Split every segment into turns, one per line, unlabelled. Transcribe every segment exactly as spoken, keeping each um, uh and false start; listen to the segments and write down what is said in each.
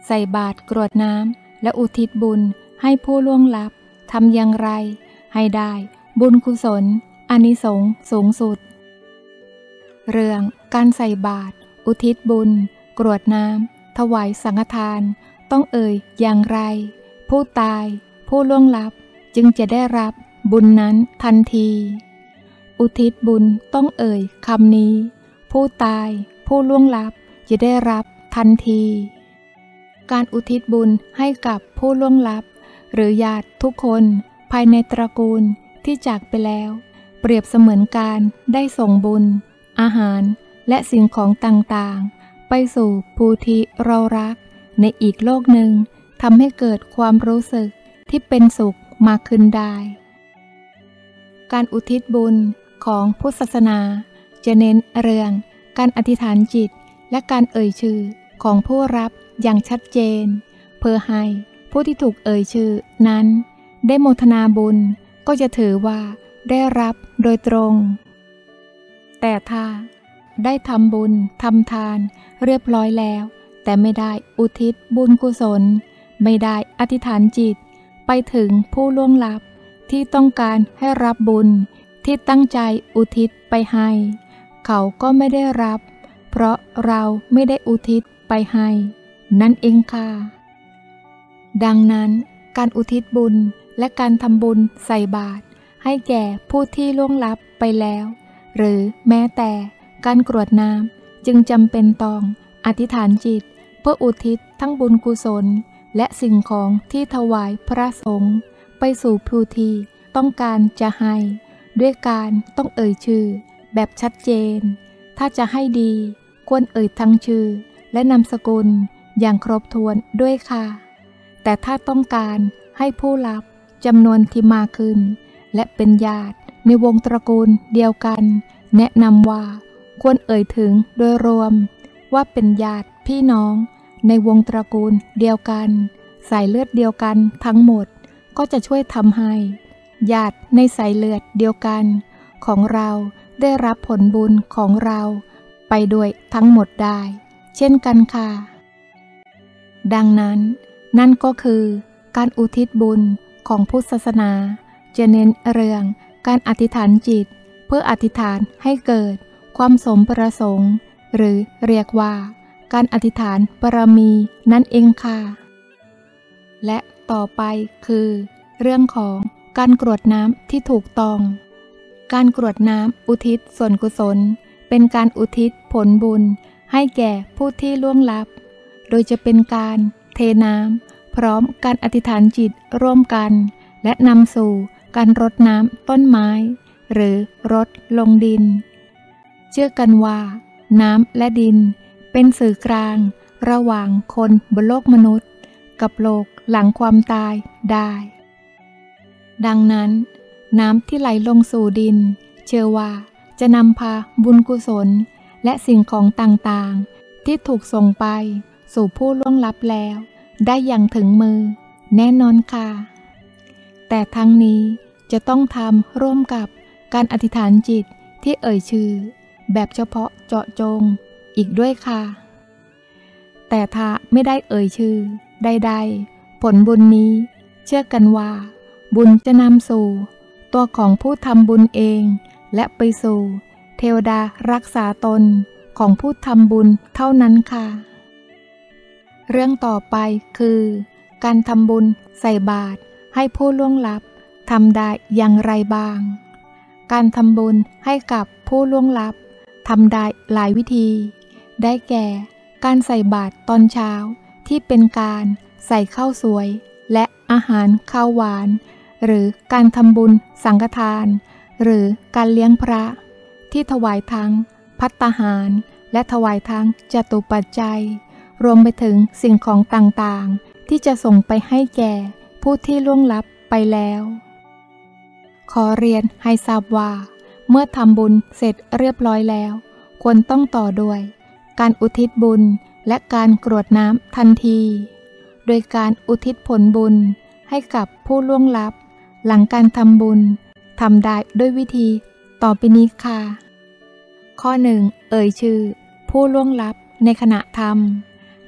ใส่บาตรกรวดน้ำและอุทิศบุญให้ผู้ล่วงลับทำอย่างไรให้ได้บุญกุศลอานิสงส์สูงสุดเรื่องการใส่บาตรอุทิศบุญกรวดน้ำถวายสังฆทานต้องเอ่ยอย่างไรผู้ตายผู้ล่วงลับจึงจะได้รับบุญนั้นทันทีอุทิศบุญต้องเอ่ยคำนี้ผู้ตายผู้ล่วงลับจะได้รับทันทีการอุทิศบุญให้กับผู้ล่วงลับหรือญาติทุกคนภายในตระกูลที่จากไปแล้วเปรียบเสมือนการได้ส่งบุญอาหารและสิ่งของต่างๆไปสู่ผู้ที่เรารักในอีกโลกหนึ่งทำให้เกิดความรู้สึกที่เป็นสุขมากขึ้นได้การอุทิศบุญของพุทธศาสนาจะเน้นเรื่องการอธิษฐานจิตและการเอ่ยชื่อของผู้รับอย่างชัดเจนเพื่อให้ผู้ที่ถูกเอ่ยชื่อนั้นได้โมทนาบุญก็จะถือว่าได้รับโดยตรงแต่ถ้าได้ทำบุญทำทานเรียบร้อยแล้วแต่ไม่ได้อุทิศบุญกุศลไม่ได้อธิษฐานจิตไปถึงผู้ล่วงลับที่ต้องการให้รับบุญที่ตั้งใจอุทิศไปให้เขาก็ไม่ได้รับเพราะเราไม่ได้อุทิศไปให้นั่นเองค่ะดังนั้นการอุทิศบุญและการทำบุญใส่บาตรให้แก่ผู้ที่ล่วงลับไปแล้วหรือแม้แต่การกรวดน้ำจึงจำเป็นต้องอธิษฐานจิตเพื่ออุทิศทั้งบุญกุศลและสิ่งของที่ถวายพระสงฆ์ไปสู่ผู้ที่ต้องการจะให้ด้วยการต้องเอ่ยชื่อแบบชัดเจนถ้าจะให้ดีควรเอ่ยทั้งชื่อและนามสกุลอย่างครบถ้วนด้วยค่ะแต่ถ้าต้องการให้ผู้รับจำนวนที่มากขึ้นและเป็นญาติในวงตระกูลเดียวกันแนะนำว่าควรเอ่ยถึงโดยรวมว่าเป็นญาติพี่น้องในวงตระกูลเดียวกันสายเลือดเดียวกันทั้งหมดก็จะช่วยทำให้ญาติในสายเลือดเดียวกันของเราได้รับผลบุญของเราไปด้วยทั้งหมดได้เช่นกันค่ะดังนั้นนั่นก็คือการอุทิศบุญของพุทธศาสนาจะเน้นเรื่องการอธิษฐานจิตเพื่ออธิษฐานให้เกิดความสมประสงค์หรือเรียกว่าการอธิษฐานบารมีนั่นเองค่ะและต่อไปคือเรื่องของการกรวดน้ำที่ถูกต้องการกรวดน้ำอุทิศส่วนกุศลเป็นการอุทิศผลบุญให้แก่ผู้ที่ล่วงลับโดยจะเป็นการเทน้ำพร้อมการอธิษฐานจิตร่วมกันและนำสู่การรดน้ำต้นไม้หรือรดลงดินเชื่อกันว่าน้ำและดินเป็นสื่อกลางระหว่างคนบนโลกมนุษย์กับโลกหลังความตายได้ดังนั้นน้ำที่ไหลลงสู่ดินเชื่อว่าจะนำพาบุญกุศลและสิ่งของต่างๆที่ถูกส่งไปสู่ผู้ล่วงลับแล้วได้อย่างถึงมือแน่นอนค่ะแต่ทั้งนี้จะต้องทำร่วมกับการอธิษฐานจิตที่เอ่ยชื่อแบบเฉพาะเจาะจงอีกด้วยค่ะแต่ถ้าไม่ได้เอ่ยชื่อใดๆผลบุญนี้เชื่อกันว่าบุญจะนำสู่ตัวของผู้ทำบุญเองและไปสู่เทวดารักษาตนของผู้ทำบุญเท่านั้นค่ะเรื่องต่อไปคือการทำบุญใส่บาตรให้ผู้ล่วงลับทำได้อย่างไรบ้างการทำบุญให้กับผู้ล่วงลับทำได้หลายวิธีได้แก่การใส่บาตรตอนเช้าที่เป็นการใส่ข้าวสวยและอาหารข้าวหวานหรือการทำบุญสังฆทานหรือการเลี้ยงพระที่ถวายทั้งภัตตาหารและถวายทั้งจตุปัจจัยรวมไปถึงสิ่งของต่างๆที่จะส่งไปให้แก่ผู้ที่ล่วงลับไปแล้วขอเรียนให้ทราบว่าเมื่อทำบุญเสร็จเรียบร้อยแล้วควรต้องต่อด้วยการอุทิศบุญและการกรวดน้ำทันทีโดยการอุทิศผลบุญให้กับผู้ล่วงลับหลังการทำบุญทำได้ด้วยวิธีต่อไปนี้ค่ะข้อหนึ่งเอ่ยชื่อผู้ล่วงลับในขณะทำ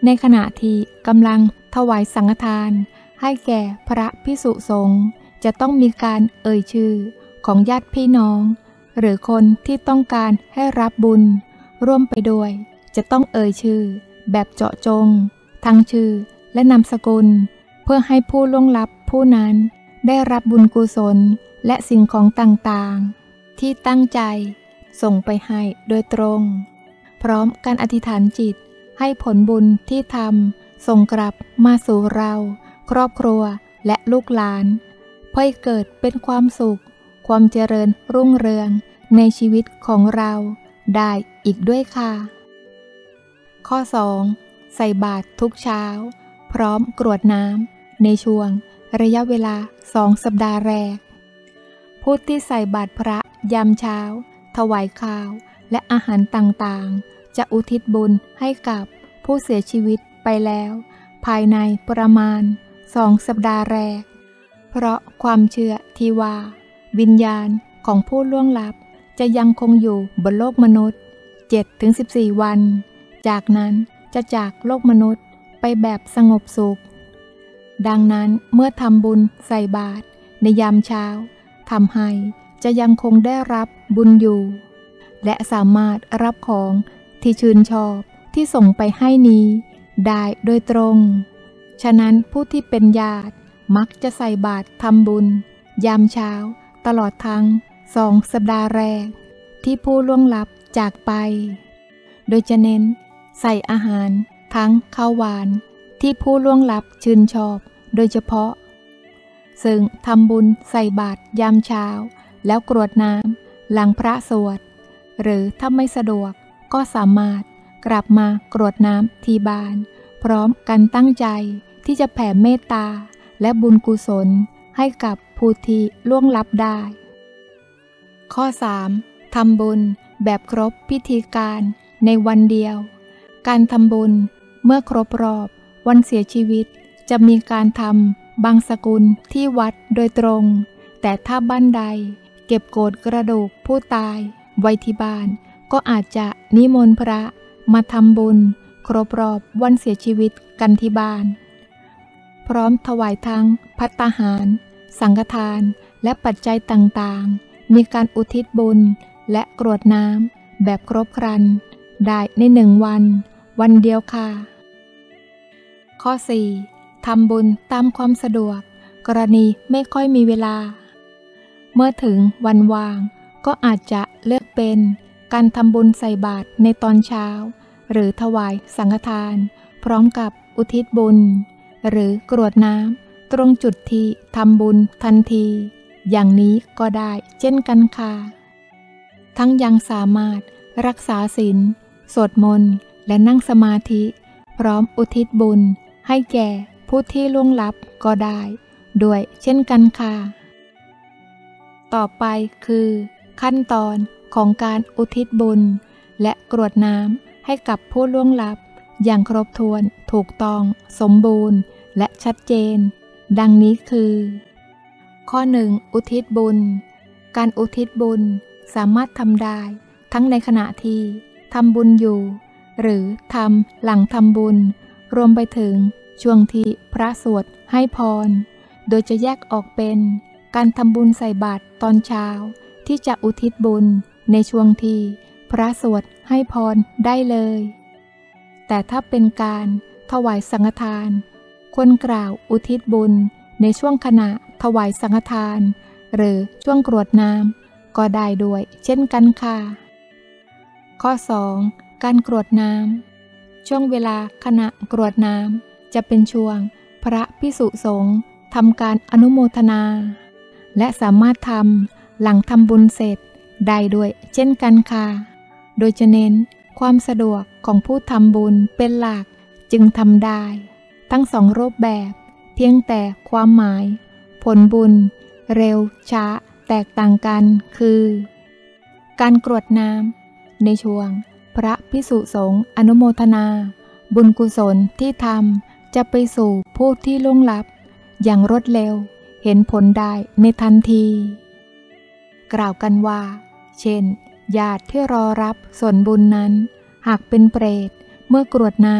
ในขณะที่กำลังถวายสังฆทานให้แก่พระภิกษุสงฆ์จะต้องมีการเอ่ยชื่อของญาติพี่น้องหรือคนที่ต้องการให้รับบุญร่วมไปด้วยจะต้องเอ่ยชื่อแบบเจาะจงทั้งชื่อและนามสกุลเพื่อให้ผู้ล่วงลับผู้นั้นได้รับบุญกุศลและสิ่งของต่างๆที่ตั้งใจส่งไปให้โดยตรงพร้อมการอธิษฐานจิตให้ผลบุญที่ทำส่งกลับมาสู่เราครอบครัวและลูกหลานเพื่อให้เกิดเป็นความสุขความเจริญรุ่งเรืองในชีวิตของเราได้อีกด้วยค่ะข้อสองใส่บาตรทุกเช้าพร้อมกรวดน้ำในช่วงระยะเวลาสองสัปดาห์แรกผู้ที่ใส่บาตรพระยามเช้าถวายข้าวและอาหารต่างๆจะอุทิศบุญให้กับผู้เสียชีวิตไปแล้วภายในประมาณสองสัปดาห์แรกเพราะความเชื่อที่ว่าวิญญาณของผู้ล่วงลับจะยังคงอยู่บนโลกมนุษย์ เจ็ดถึงสิบสี่ วันจากนั้นจะจากโลกมนุษย์ไปแบบสงบสุขดังนั้นเมื่อทำบุญใส่บาตรในยามเช้าทำให้จะยังคงได้รับบุญอยู่และสามารถรับของที่ชื่นชอบที่ส่งไปให้นี้ได้โดยตรงฉะนั้นผู้ที่เป็นญาติมักจะใส่บาตรทำบุญยามเช้าตลอดทั้งสองสัปดาห์แรกที่ผู้ล่วงลับจากไปโดยจะเน้นใส่อาหารทั้งข้าวหวานที่ผู้ล่วงลับชื่นชอบโดยเฉพาะซึ่งทำบุญใส่บาตรยามเช้าแล้วกรวดน้ำหลังพระสวดหรือถ้าไม่สะดวกก็สามารถกลับมากรวดน้ำที่บ้านพร้อมกันตั้งใจที่จะแผ่เมตตาและบุญกุศลให้กับผู้ที่ล่วงลับได้ข้อสามทำบุญแบบครบพิธีการในวันเดียวการทำบุญเมื่อครบรอบวันเสียชีวิตจะมีการทำบางสกุลที่วัดโดยตรงแต่ถ้าบ้านใดเก็บโกรธกระดูกผู้ตายไว้ที่บ้านก็อาจจะนิมนต์พระมาทำบุญครบรอบวันเสียชีวิตกันที่บ้านพร้อมถวายทั้งภัตตาหารสังฆทานและปัจจัยต่างๆมีการอุทิศบุญและกรวดน้ำแบบครบครันได้ในหนึ่งวันวันเดียวค่ะข้อสี่ทำบุญตามความสะดวกกรณีไม่ค่อยมีเวลาเมื่อถึงวันว่างก็อาจจะเลือกเป็นการทำบุญใส่บาตรในตอนเช้าหรือถวายสังฆทานพร้อมกับอุทิศบุญหรือกรวดน้ำตรงจุดที่ทำบุญทันทีอย่างนี้ก็ได้เช่นกันค่ะทั้งยังสามารถรักษาศีลสวดมนต์และนั่งสมาธิพร้อมอุทิศบุญให้แก่ผู้ที่ล่วงลับก็ได้ด้วยเช่นกันค่ะต่อไปคือขั้นตอนของการอุทิศบุญและกรวดน้ำให้กับผู้ล่วงลับอย่างครบถ้วนถูกต้องสมบูรณ์และชัดเจนดังนี้คือข้อหนึ่งอุทิศบุญการอุทิศบุญสามารถทำได้ทั้งในขณะที่ทำบุญอยู่หรือทำหลังทำบุญรวมไปถึงช่วงที่พระสวดให้พรโดยจะแยกออกเป็นการทำบุญใส่บาตรตอนเช้าที่จะอุทิศบุญในช่วงที่พระสวดให้พรได้เลยแต่ถ้าเป็นการถวายสังฆทานควรกล่าวอุทิศบุญในช่วงขณะถวายสังฆทานหรือช่วงกรวดน้ำก็ได้ด้วยเช่นกันค่ะข้อสองการกรวดน้ำช่วงเวลาขณะกรวดน้ำจะเป็นช่วงพระภิกษุสงฆ์ทำการอนุโมทนาและสามารถทำหลังทำบุญเสร็จได้ด้วยเช่นกันค่ะโดยจะเน้นความสะดวกของผู้ทำบุญเป็นหลักจึงทำได้ทั้งสองรูปแบบเพียงแต่ความหมายผลบุญเร็วช้าแตกต่างกันคือการกรวดน้ำในช่วงพระภิกษุสงฆ์อนุโมทนาบุญกุศลที่ทำจะไปสู่ผู้ที่ล่วงลับอย่างรวดเร็วเห็นผลได้ในทันทีกล่าวกันว่าเช่นญาติที่รอรับส่วนบุญนั้นหากเป็นเปรตเมื่อกรวดน้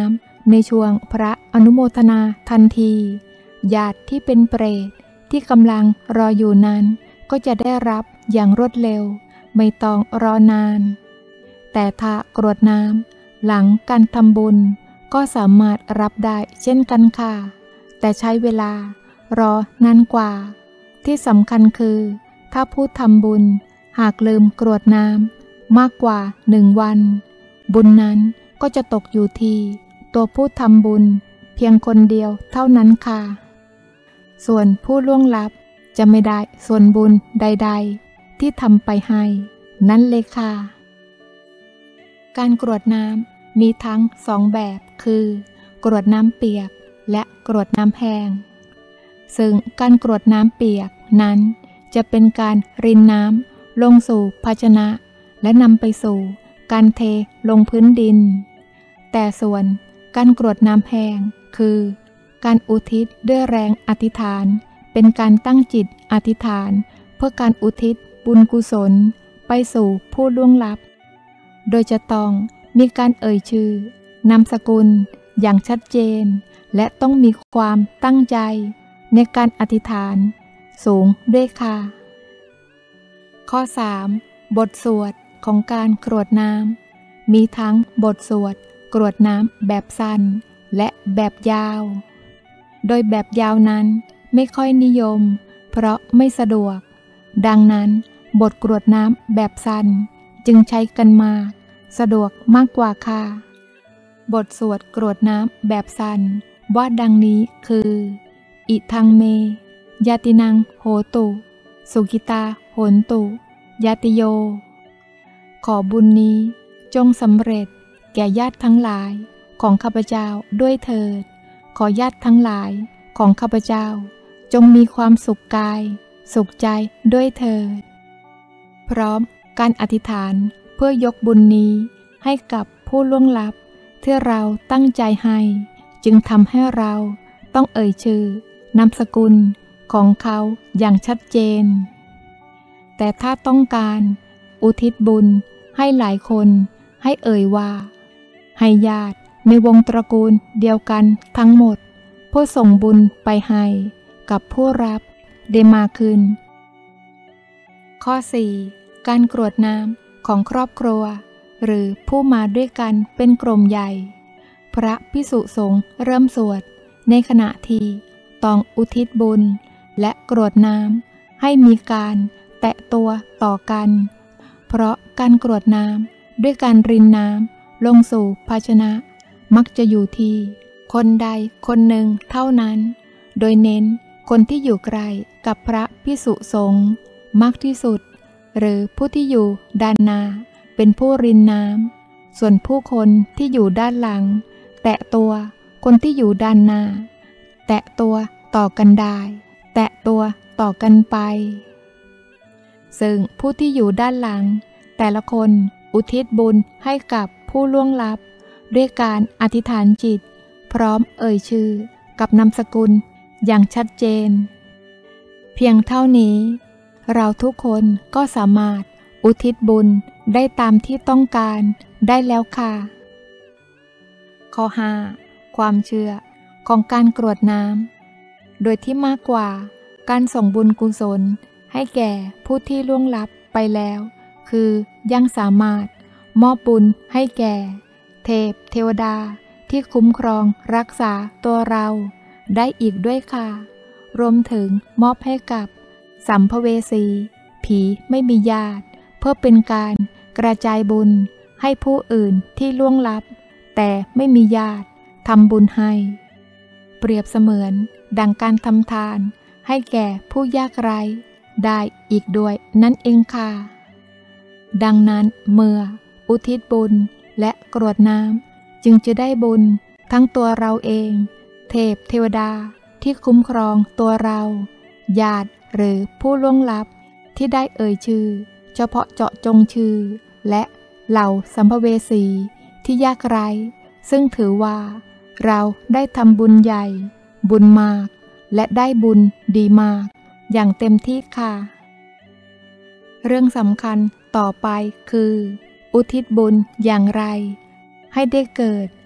ในช่วงพระอนุโมทนาทันทีญาติที่เป็นเปรตที่กำลังรออยู่นั้นก็จะได้รับอย่างรวดเร็วไม่ต้องรอนานแต่ถ้ากรวดน้ำหลังการทำบุญก็สามารถรับได้เช่นกันค่ะแต่ใช้เวลารอนานกว่าที่สำคัญคือถ้าผู้ทำบุญหากลืมกรวดน้ำมากกว่าหนึ่งวันบุญนั้นก็จะตกอยู่ที่ตัวผู้ทำบุญเพียงคนเดียวเท่านั้นค่ะส่วนผู้ล่วงลับจะไม่ได้ส่วนบุญใดๆที่ทำไปให้นั่นเลยค่ะการกรวดน้ำมีทั้งสองแบบคือกรวดน้ำเปียกและกรวดน้ำแห้งซึ่งการกรวดน้ำเปียกนั้นจะเป็นการรินน้ำลงสู่ภาชนะและนำไปสู่การเทลงพื้นดินแต่ส่วนการกรวดน้ำแห้งคือการอุทิศด้วยแรงอธิษฐานเป็นการตั้งจิตอธิษฐานเพื่อการอุทิศบุญกุศลไปสู่ผู้ล่วงลับโดยจะต้องมีการเอ่ยชื่อนามสกุลอย่างชัดเจนและต้องมีความตั้งใจในการอธิษฐานสูงด้วยค่ะข้อสามบทสวดของการกรวดน้ำมีทั้งบทสวดกรวดน้ำแบบสั้นและแบบยาวโดยแบบยาวนั้นไม่ค่อยนิยมเพราะไม่สะดวกดังนั้นบทกรวดน้ำแบบสั้นจึงใช้กันมากสะดวกมากกว่าค่ะบทสวดกรวดน้ำแบบสั้นว่าดังนี้คืออิทังเมยาตินังโหตุสุกิตาโหนตุยาติโยขอบุญนี้จงสำเร็จแก่ญาติทั้งหลายของข้าพเจ้าด้วยเถิดขอญาติทั้งหลายของข้าพเจ้าจงมีความสุขกายสุขใจด้วยเถิดพร้อมการอธิษฐานเพื่อยกบุญนี้ให้กับผู้ล่วงลับที่เราตั้งใจให้จึงทำให้เราต้องเอ่ยชื่อนามสกุลของเขาอย่างชัดเจนแต่ถ้าต้องการอุทิศบุญให้หลายคนให้เอ่ยว่าให้ญาติในวงตระกูลเดียวกันทั้งหมดเพื่อส่งบุญไปให้กับผู้รับได้มากขึ้นข้อสี่การกรวดน้ำของครอบครัวหรือผู้มาด้วยกันเป็นกลุ่มใหญ่พระภิกษุสงฆ์เริ่มสวดในขณะที่ต้องอุทิศบุญและกรวดน้ำให้มีการแตะตัวต่อกันเพราะการกรวดน้ำด้วยการรินน้ำลงสู่ภาชนะมักจะอยู่ที่คนใดคนหนึ่งเท่านั้นโดยเน้นคนที่อยู่ใกล้กับพระภิกษุสงฆ์มากที่สุดหรือผู้ที่อยู่ด้านหน้าเป็นผู้รินน้ำส่วนผู้คนที่อยู่ด้านหลังแตะตัวคนที่อยู่ด้านหน้าแตะตัวต่อกันได้แตะตัวต่อกันไปซึ่งผู้ที่อยู่ด้านหลังแต่ละคนอุทิศบุญให้กับผู้ล่วงลับด้วยการอธิษฐานจิตพร้อมเอ่ยชื่อกับนามสกุลอย่างชัดเจนเพียงเท่านี้เราทุกคนก็สามารถอุทิศบุญได้ตามที่ต้องการได้แล้วค่ะข้อห้าความเชื่อของการกรวดน้ำโดยที่มากกว่าการส่งบุญกุศลให้แก่ผู้ที่ล่วงลับไปแล้วคือยังสามารถมอบบุญให้แก่เทพเทวดาที่คุ้มครองรักษาตัวเราได้อีกด้วยค่ะรวมถึงมอบให้กับสัมภเวสีผีไม่มีญาติเพื่อเป็นการกระจายบุญให้ผู้อื่นที่ล่วงลับแต่ไม่มีญาติทำบุญให้เปรียบเสมือนดังการทำทานให้แก่ผู้ยากไร้ได้อีกด้วยนั่นเองค่ะดังนั้นเมื่ออุทิศบุญและกรวดน้ำจึงจะได้บุญทั้งตัวเราเองเทพเทวดาที่คุ้มครองตัวเราญาติหรือผู้ล่วงลับที่ได้เอ่ยชื่อเฉพาะเจาะจงชื่อและเหล่าสัมภเวสีที่ยากไร้ซึ่งถือว่าเราได้ทำบุญใหญ่บุญมากและได้บุญดีมากอย่างเต็มที่ค่ะเรื่องสำคัญต่อไปคืออุทิศบุญอย่างไรให้ได้เกิด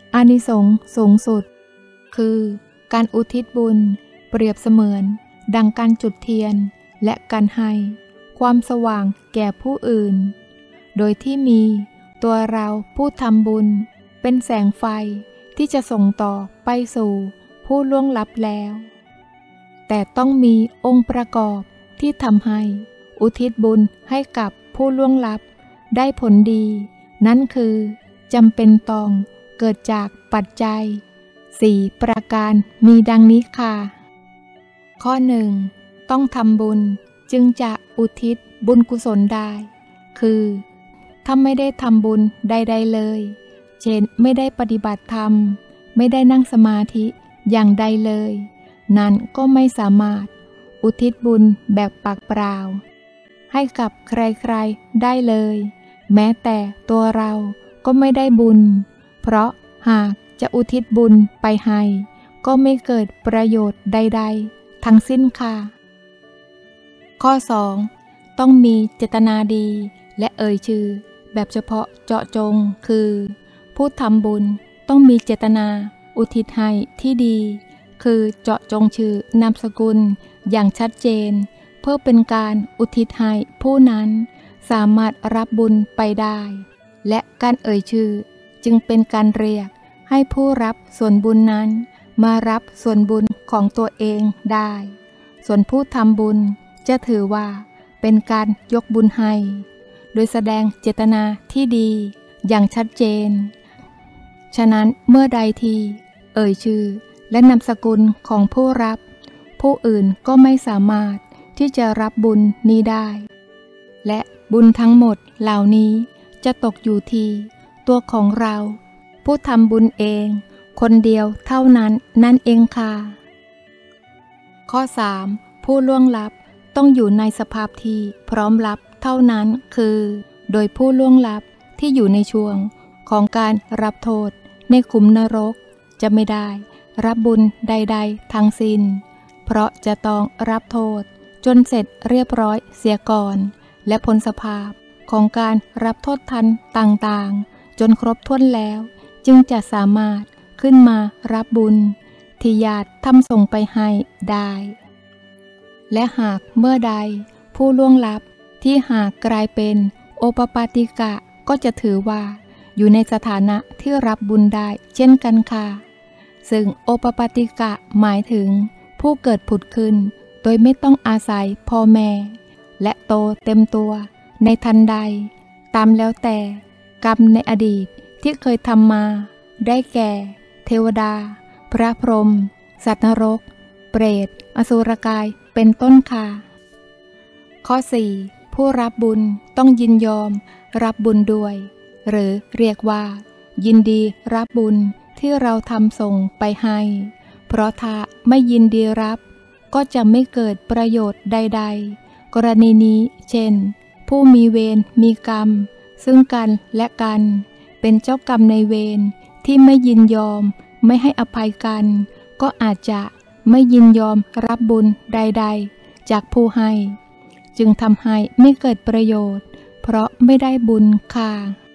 อานิสงส์สูงสุดคือการอุทิศบุญเปรียบเสมือนดังการจุดเทียนและการให้ความสว่างแก่ผู้อื่นโดยที่มีตัวเราผู้ทำบุญเป็นแสงไฟที่จะส่งต่อไปสู่ผู้ล่วงลับแล้วแต่ต้องมีองค์ประกอบที่ทำให้อุทิศบุญให้กับผู้ล่วงลับได้ผลดีนั่นคือจำเป็นต้องเกิดจากปัจจัยสี่ประการมีดังนี้ค่ะข้อหนึ่งต้องทำบุญจึงจะอุทิศบุญกุศลได้คือถ้าไม่ได้ทำบุญใดๆเลยเช่นไม่ได้ปฏิบัติธรรมไม่ได้นั่งสมาธิอย่างใดเลยนั้นก็ไม่สามารถอุทิศบุญแบบปากเปล่าให้กับใครๆได้เลยแม้แต่ตัวเราก็ไม่ได้บุญเพราะหากจะอุทิศบุญไปให้ก็ไม่เกิดประโยชน์ใดๆทั้งสิ้นค่ะข้อสองต้องมีเจตนาดีและเอ่ยชื่อแบบเฉพาะเจาะจงคือผู้ทำบุญต้องมีเจตนาอุทิศให้ที่ดีคือเจาะจงชื่อนามสกุลอย่างชัดเจนเพื่อเป็นการอุทิศให้ผู้นั้นสามารถรับบุญไปได้และการเอ่ยชื่อจึงเป็นการเรียกให้ผู้รับส่วนบุญนั้นมารับส่วนบุญของตัวเองได้ส่วนผู้ทำบุญจะถือว่าเป็นการยกบุญให้โดยแสดงเจตนาที่ดีอย่างชัดเจนฉะนั้นเมื่อใดที่เอ่ยชื่อและนามสกุลของผู้รับผู้อื่นก็ไม่สามารถที่จะรับบุญนี้ได้และบุญทั้งหมดเหล่านี้จะตกอยู่ที่ตัวของเราผู้ทำบุญเองคนเดียวเท่านั้นนั่นเองค่ะข้อสามผู้ล่วงลับต้องอยู่ในสภาพที่พร้อมรับเท่านั้นคือโดยผู้ล่วงลับที่อยู่ในช่วงของการรับโทษในขุมนรกจะไม่ได้รับบุญใดๆทั้งสิ้นเพราะจะต้องรับโทษจนเสร็จเรียบร้อยเสียก่อนและพ้นสภาพของการรับโทษทันต่างๆจนครบถ้วนแล้วจึงจะสามารถขึ้นมารับบุญที่ญาติทำส่งไปให้ได้และหากเมื่อใดผู้ล่วงลับที่หากกลายเป็นโอปปาติกะก็จะถือว่าอยู่ในสถานะที่รับบุญได้เช่นกันค่ะซึ่งโอปปาติกะหมายถึงผู้เกิดผุดขึ้นโดยไม่ต้องอาศัยพ่อแม่และโตเต็มตัวในทันใดตามแล้วแต่กรรมในอดีตที่เคยทำมาได้แก่เทวดาพระพรหมสัตว์นรกเปรตอสุรกายเป็นต้นค่ะข้อสี่ผู้รับบุญต้องยินยอมรับบุญด้วยหรือเรียกว่ายินดีรับบุญที่เราทำส่งไปให้เพราะถ้าไม่ยินดีรับก็จะไม่เกิดประโยชน์ใดๆกรณีนี้เช่นผู้มีเวรมีกรรมซึ่งกันและกันเป็นเจ้ากรรมในเวรที่ไม่ยินยอมไม่ให้อภัยกันก็อาจจะไม่ยินยอมรับบุญใดๆจากผู้ให้จึงทำให้ไม่เกิดประโยชน์เพราะไม่ได้บุญค่ะ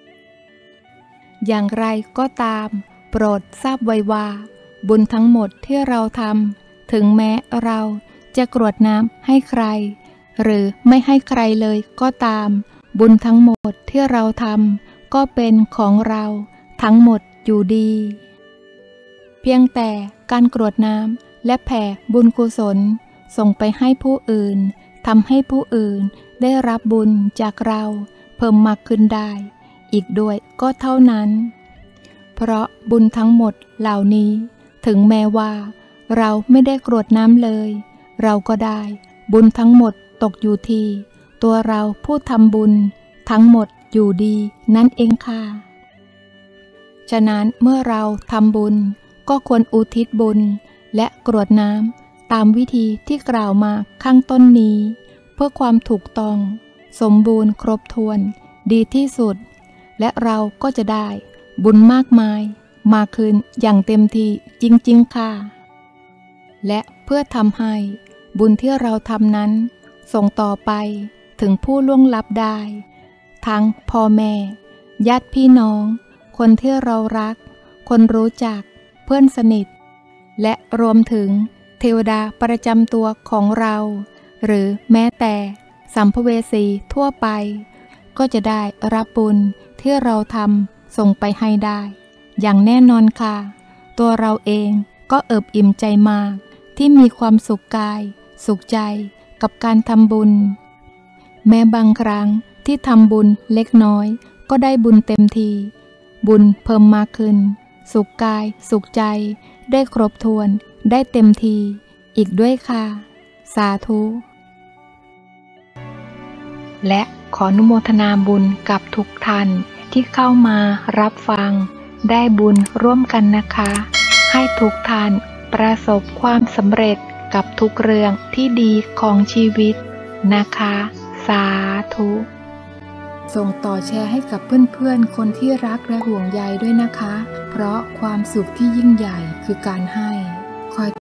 อย่างไรก็ตามโปรดทราบไว้ว่าบุญทั้งหมดที่เราทำถึงแม้เราจะกรวดน้ำให้ใครหรือไม่ให้ใครเลยก็ตามบุญทั้งหมดที่เราทำก็เป็นของเราทั้งหมดอยู่ดีเพียงแต่การกรวดน้ำและแผ่บุญกุศลส่งไปให้ผู้อื่นทำให้ผู้อื่นได้รับบุญจากเราเพิ่มมากขึ้นได้อีกด้วยก็เท่านั้นเพราะบุญทั้งหมดเหล่านี้ถึงแม้ว่าเราไม่ได้กรวดน้ำเลยเราก็ได้บุญทั้งหมดตกอยู่ที่ตัวเราผู้ทำบุญทั้งหมดอยู่ดีนั่นเองค่ะฉะนั้นเมื่อเราทำบุญก็ควรอุทิศบุญและกรวดน้ำตามวิธีที่กล่าวมาข้างต้นนี้เพื่อความถูกต้องสมบูรณ์ครบถ้วนดีที่สุดและเราก็จะได้บุญมากมายมาคืนอย่างเต็มที่จริงๆค่ะและเพื่อทำให้บุญที่เราทำนั้นส่งต่อไปถึงผู้ล่วงลับได้ทั้งพ่อแม่ญาติพี่น้องคนที่เรารักคคนรู้จักเพื่อนสนิทและรวมถึงเทวดาประจำตัวของเราหรือแม้แต่สัมภเวสีทั่วไปก็จะได้รับบุญที่เราทำส่งไปให้ได้อย่างแน่นอนค่ะตัวเราเองก็เอิบอิ่มใจมากที่มีความสุขกายสุขใจกับการทำบุญแม้บางครั้งที่ทำบุญเล็กน้อยก็ได้บุญเต็มทีบุญเพิ่มมากขึ้นสุขกายสุขใจได้ครบถ้วนได้เต็มทีอีกด้วยค่ะสาธุและขออนุโมทนาบุญกับทุกท่านที่เข้ามารับฟังได้บุญร่วมกันนะคะให้ทุกท่านประสบความสำเร็จกับทุกเรื่องที่ดีของชีวิตนะคะสาธุส่งต่อแชร์ให้กับเพื่อนๆคนที่รักและห่วงใยด้วยนะคะเพราะความสุขที่ยิ่งใหญ่คือการให้คอย